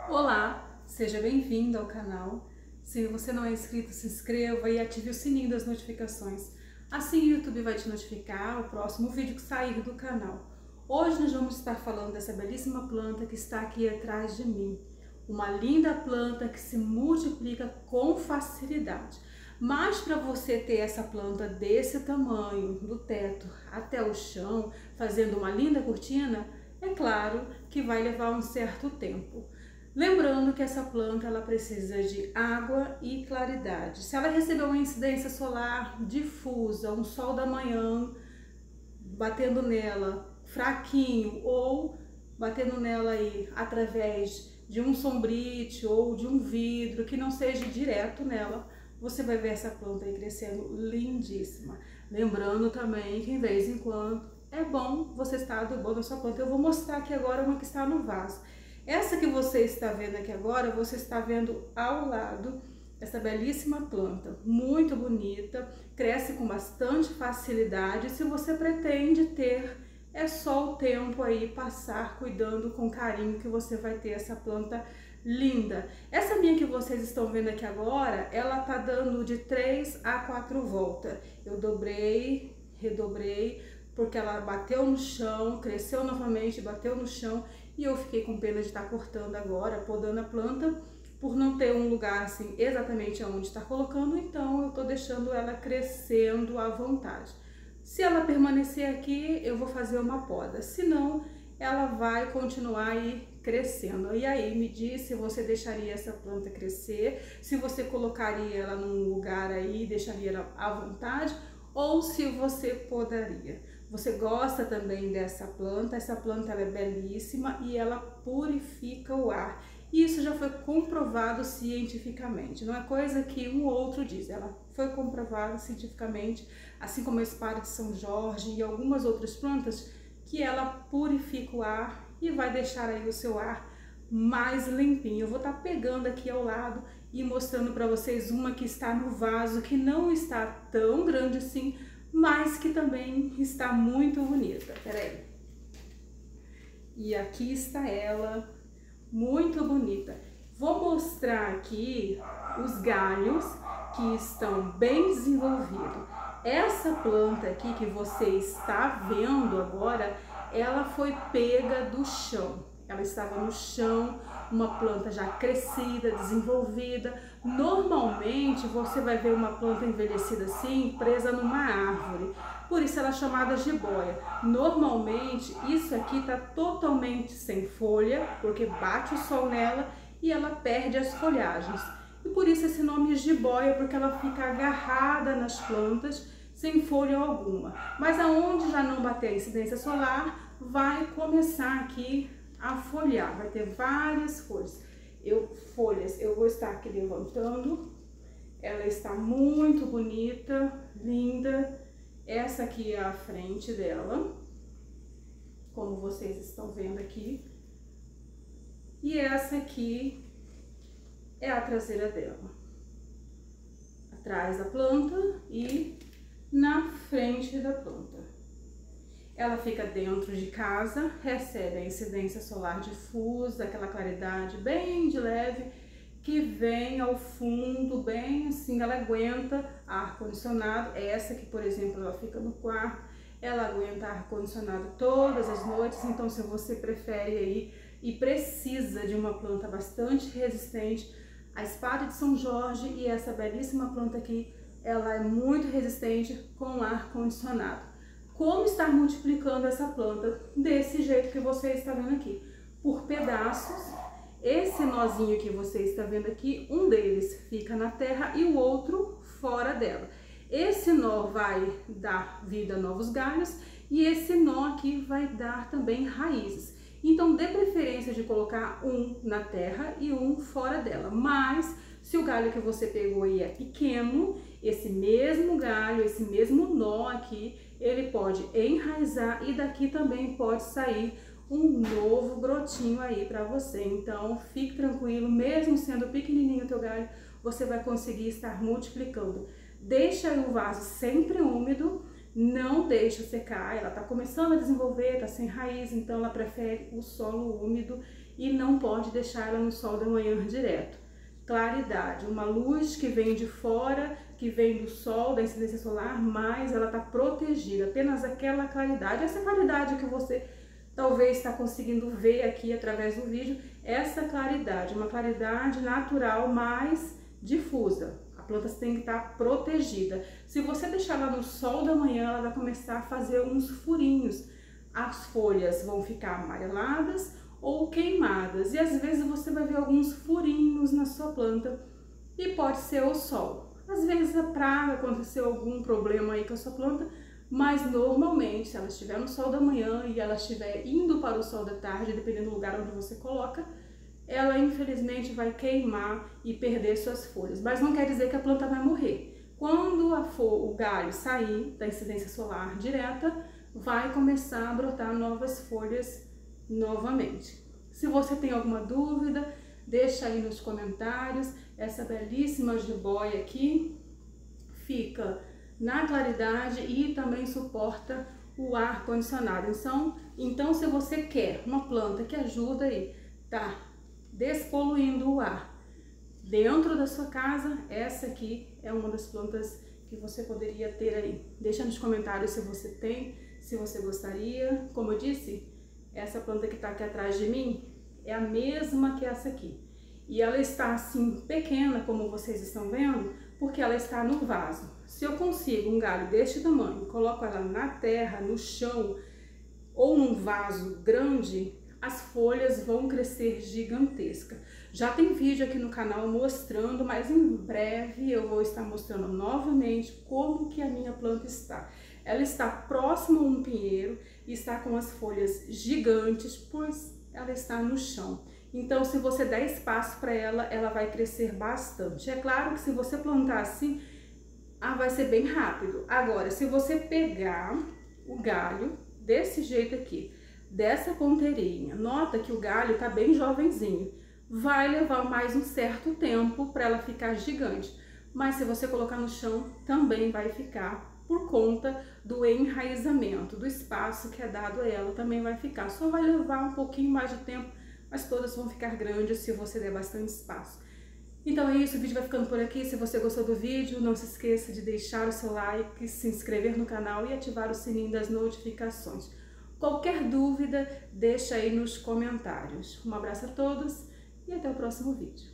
Olá, seja bem-vindo ao canal. Se você não é inscrito, se inscreva e ative o sininho das notificações. Assim o YouTube vai te notificar o próximo vídeo que sair do canal. Hoje nós vamos estar falando dessa belíssima planta que está aqui atrás de mim. Uma linda planta que se multiplica com facilidade. Mas para você ter essa planta desse tamanho, do teto até o chão, fazendo uma linda cortina, é claro que vai levar um certo tempo. Lembrando que essa planta ela precisa de água e claridade. Se ela receber uma incidência solar difusa, um sol da manhã batendo nela fraquinho ou batendo nela aí através de um sombrite ou de um vidro que não seja direto nela, você vai ver essa planta aí crescendo lindíssima. Lembrando também que em vez em quando é bom você estar adubando a sua planta. Eu vou mostrar aqui agora uma que está no vaso. Essa que você está vendo aqui agora, você está vendo ao lado essa belíssima planta, muito bonita, cresce com bastante facilidade. Se você pretende ter, é só o tempo aí passar cuidando com carinho que você vai ter essa planta linda. Essa minha que vocês estão vendo aqui agora, ela tá dando de 3 a 4 voltas. Eu dobrei, redobrei, porque ela bateu no chão, cresceu novamente, bateu no chão e eu fiquei com pena de estar cortando agora, podando a planta, por não ter um lugar assim exatamente aonde estar colocando, então eu tô deixando ela crescendo à vontade. Se ela permanecer aqui, eu vou fazer uma poda, senão ela vai continuar aí crescendo. E aí, me diz se você deixaria essa planta crescer, se você colocaria ela num lugar aí, deixaria ela à vontade, ou se você podaria. Você gosta também dessa planta? Essa planta ela é belíssima e ela purifica o ar. Isso já foi comprovado cientificamente, não é coisa que um ou outro diz, ela foi comprovada cientificamente, assim como a espada de São Jorge e algumas outras plantas, que ela purifica o ar e vai deixar aí o seu ar mais limpinho. Eu vou estar pegando aqui ao lado e mostrando para vocês uma que está no vaso, que não está tão grande assim, mas que também está muito bonita. Peraí. E aqui está ela, muito bonita. Vou mostrar aqui os galhos que estão bem desenvolvidos. Essa planta aqui que você está vendo agora, ela foi pega do chão. Ela estava no chão, uma planta já crescida, desenvolvida. Normalmente você vai ver uma planta envelhecida assim, presa numa árvore. Por isso ela é chamada jiboia. Normalmente isso aqui está totalmente sem folha, porque bate o sol nela e ela perde as folhagens. E por isso esse nome é jiboia, porque ela fica agarrada nas plantas sem folha alguma. Mas aonde já não bater a incidência solar, vai começar aqui a folhar, vai ter várias folhas. Eu vou estar aqui levantando, ela está muito bonita, linda. Essa aqui é a frente dela, como vocês estão vendo aqui. E essa aqui é a traseira dela. Atrás da planta e na frente da planta. Ela fica dentro de casa, recebe a incidência solar difusa, aquela claridade bem de leve, que vem ao fundo, bem assim, ela aguenta ar-condicionado. Essa aqui, por exemplo, ela fica no quarto, ela aguenta ar-condicionado todas as noites. Então, se você prefere aí e precisa de uma planta bastante resistente, a espada de São Jorge e essa belíssima planta aqui, ela é muito resistente com ar-condicionado. Como estar multiplicando essa planta? Desse jeito que você está vendo aqui, por pedaços. Esse nozinho que você está vendo aqui, um deles fica na terra e o outro fora dela. Esse nó vai dar vida a novos galhos e esse nó aqui vai dar também raízes. Então, dê preferência de colocar um na terra e um fora dela. Mas, se o galho que você pegou aí é pequeno, esse mesmo galho, esse mesmo nó aqui, ele pode enraizar e daqui também pode sair um novo brotinho aí para você. Então, fique tranquilo, mesmo sendo pequenininho o teu galho, você vai conseguir estar multiplicando. Deixa o vaso sempre úmido, não deixa secar. Ela tá começando a desenvolver, tá sem raiz, então ela prefere o solo úmido e não pode deixar ela no sol da manhã direto. Claridade, uma luz que vem de fora, que vem do sol, da incidência solar, mas ela está protegida, apenas aquela claridade, essa claridade que você talvez está conseguindo ver aqui através do vídeo, essa claridade, uma claridade natural mais difusa. A planta tem que estar protegida. Se você deixar ela no sol da manhã, ela vai começar a fazer uns furinhos. As folhas vão ficar amareladas ou queimadas e às vezes você vai ver alguns furinhos na sua planta e pode ser o sol. Às vezes a praga, aconteceu algum problema aí com a sua planta, mas normalmente se ela estiver no sol da manhã e ela estiver indo para o sol da tarde, dependendo do lugar onde você coloca, ela infelizmente vai queimar e perder suas folhas, mas não quer dizer que a planta vai morrer. Quando o galho sair da incidência solar direta, vai começar a brotar novas folhas novamente. Se você tem alguma dúvida, deixa aí nos comentários. Essa belíssima jiboia aqui fica na claridade e também suporta o ar condicionado. Então se você quer uma planta que ajuda aí, tá despoluindo o ar dentro da sua casa, essa aqui é uma das plantas que você poderia ter aí. Deixa nos comentários se você tem, se você gostaria. Como eu disse, essa planta que está aqui atrás de mim é a mesma que essa aqui. E ela está assim pequena, como vocês estão vendo, porque ela está no vaso. Se eu consigo um galho deste tamanho, coloco ela na terra, no chão ou num vaso grande, as folhas vão crescer gigantesca. Já tem vídeo aqui no canal mostrando, mas em breve eu vou estar mostrando novamente como que a minha planta está. Ela está próxima a um pinheiro e está com as folhas gigantes, pois ela está no chão. Então, se você der espaço para ela, ela vai crescer bastante. É claro que se você plantar assim, vai ser bem rápido. Agora, se você pegar o galho desse jeito aqui, dessa ponteirinha, nota que o galho tá bem jovenzinho, vai levar mais um certo tempo para ela ficar gigante. Mas se você colocar no chão, também vai ficar, por conta do enraizamento, do espaço que é dado a ela, também vai ficar. Só vai levar um pouquinho mais de tempo, mas todas vão ficar grandes se você der bastante espaço. Então é isso, o vídeo vai ficando por aqui. Se você gostou do vídeo, não se esqueça de deixar o seu like, se inscrever no canal e ativar o sininho das notificações. Qualquer dúvida, deixa aí nos comentários. Um abraço a todos e até o próximo vídeo.